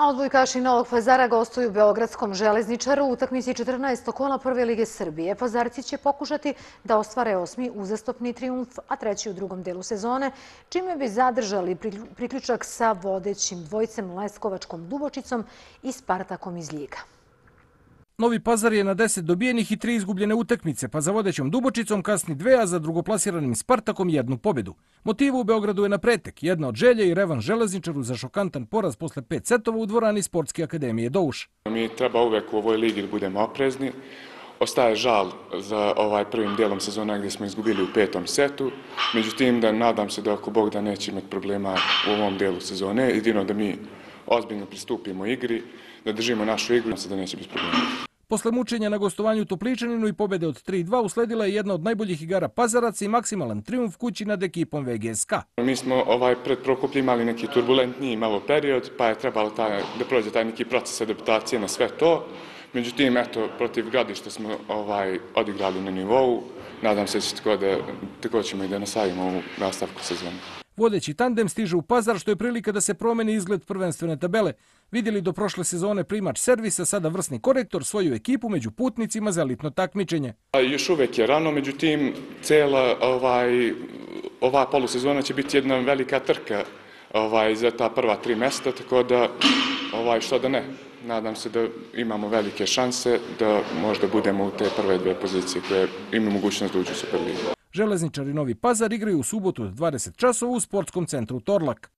A odbojkaši Novog Pazara gostuju Beogradskom železničaru u utakmici 14. kola Prve lige Srbije. Pazarci će pokušati da ostvare 8. uzastopni trijumf, a 3. u drugom delu sezone, čime bi zadržali priključak sa vodećim dvojcem Leskovačkom Dubočicom i Spartakom iz Ljiga. Novi Pazar je na 10 dobijenih i 3 izgubljene utakmice, pa za vodećom Dubočicom kasni 2, a za drugoplasiranim Spartakom 1 pobedu. Motiv u Beogradu je na pretek, jedna od želje i revanš železničaru za šokantan poraz posle 5 setova u dvorani Sportske akademije Douš. Mi treba uvek u ovoj ligi da budemo oprezni. Ostaje žal za prvim dijelom sezona gdje smo izgubili u 5. setu. Međutim, nadam se da ako Bog da neće imati problema u ovom dijelu sezone. Jedino da mi ozbiljno pristupimo igri, da držimo našu igru, da neće biti problema. Posle mučenja na gostovanju u Topličaninu i pobede od 3-2 usledila je jedna od najboljih igara Pazaraca i maksimalan trijumf kući nad ekipom VGSK. Mi smo pred Prokuplje imali neki turbulentniji malo period, pa je trebalo da prođe taj neki proces adaptacije na sve to. Međutim, protiv Gradišta smo odigrali na nivou. Nadam se da tako ćemo i da nastavimo u nastavku sezone. Vodeći tandem stiže u Pazar, što je prilika da se promeni izgled prvenstvene tabele. Vidjeli do prošle sezone primač servisa, sada vrsni korektor, svoju ekipu među putnicima za elitno takmičenje. Još uvek je rano, međutim, cijela ova polusezona će biti jedna velika trka za ta prva 3 mjesta, tako da što da ne. Nadam se da imamo velike šanse da možda budemo u te prve 2 pozicije koje imaju mogućnost da uđu u Superligu. Železničari Novi Pazar igraju u subotu od 20 časova u sportskom centru Torlak.